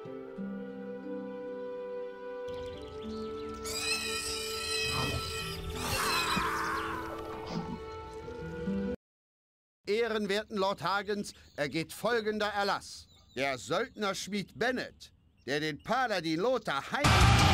Ehrenwerten Lord Hagens, ergeht folgender Erlass. Der Söldnerschmied Bennett, der den Paladin Lothar heim...